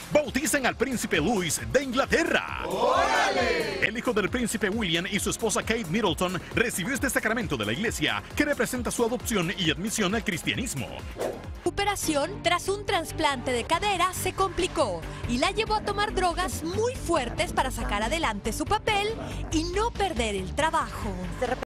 Bautizan al príncipe Louis de Inglaterra. ¡Órale! El hijo del príncipe William y su esposa Kate Middleton recibió este sacramento de la iglesia que representa su adopción y admisión al cristianismo. Operación tras un trasplante de cadera se complicó y la llevó a tomar drogas muy fuertes para sacar adelante su papel y no perder el trabajo.